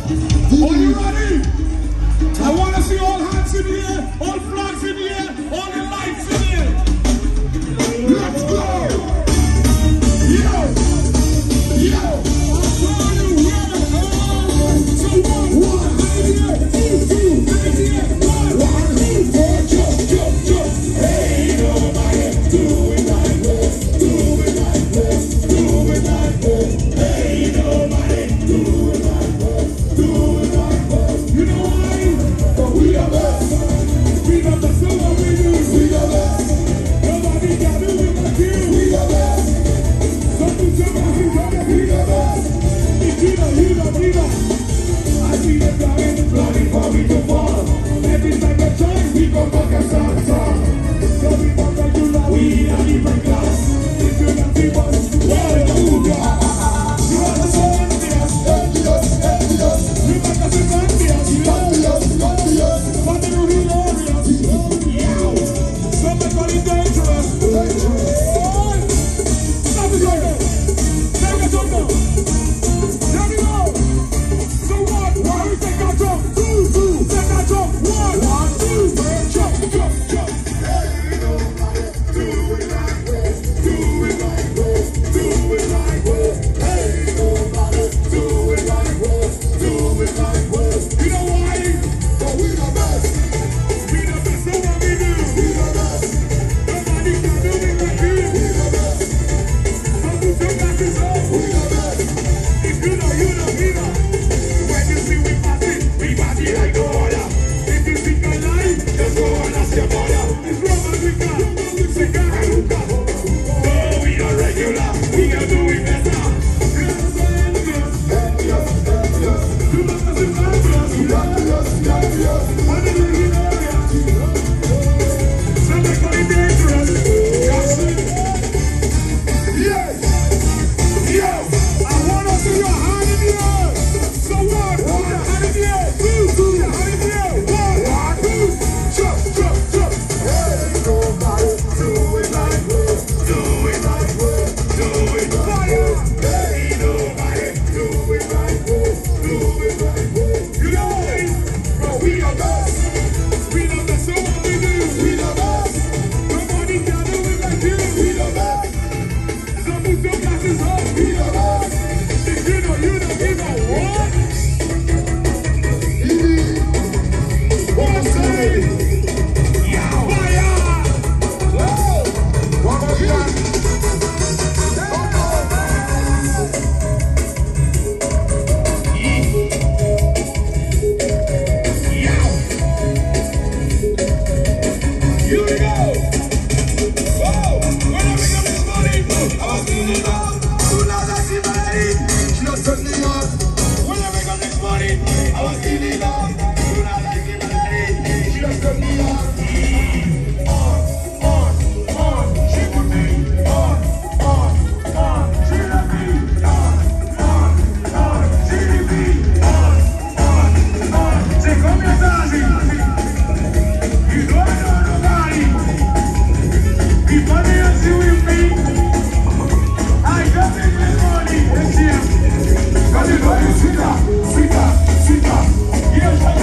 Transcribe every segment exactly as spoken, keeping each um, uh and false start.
Are you ready? I want to see all hands in the air, all flags in the air, all the lights in the air. Let's go! Yo! Yo! So one, one, two, two, one, one, two, four, jump, jump, jump. Hey, nobody, do it like this, do it like this, do it like this. Hey, nobody, do it like this, do it like this. You know why? But we are best. We got the silver we do. We are best. Nobody can do it like you. We are best. Something somebody got to be the best. You know, you know, you know. I see them dying, bloody for me to fall. Every time I try, we go back and start song. So we talk like you know, we are different class. If you not see us, well, you got. You understand this? Envious, envious. You make us envious, you envious, envious. But you hilarious. Yeah. Somebody dangerous. Dangerous. Stop it right now. Take a jump now. There we go. So one, one, we take our jump. Two, two, take our jump. One, one, two, jump, jump, jump. Hey, nobody, do it like this, do it like this, do it like this. Hey, nobody, do it like this, do it like this. You know why? But we the best. We the best at what we do. We the best. Nobody can do it like you. We the best. Some who take back his own. We the best. If you know, you know, we know. When you see we party, we party like no other. If you think I lie, just go and ask your mother. It's Roman Wicca, Sika and Hookah. No, we are regular, we are doing better. Yes, envious, envious, envious. You must have been envious, envious, envious. What did you hear earlier? Somebody call it dangerous. Yes. Yes. Yo, I want to see your hand in the air. So one, put your hand in the air. Two, two, your hand in the air. One, one, two, jump, jump, jump. Hey, nobody, do it like this, do it like this, do it like this. Hey, nobody, do it like this, do it like this. You know what? But we are best. We the best at what we do. We the best. Nobody can do it like you. We the best. Some who don't got this up. We the best. If you know, you know, you know what? What's that? Yeah, fire! Whoa! One more time. Yeah. Here we go. Whoa! When I wake up this morning, I was feeling up. Soon as I see my lady, she just took me up. When I wake up this morning, I was feeling up. Soon as I see my lady, she just took me up. On, on, on, she put me on, on, on, she let me on, on, on, she let me on, on, on. Say, come here, Zazie. You don't know nobody. People didn't see with me. I got it this morning. Yes, yes. Got it, got it, sweeter, sweeter, sweeter. Yes,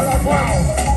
all at once.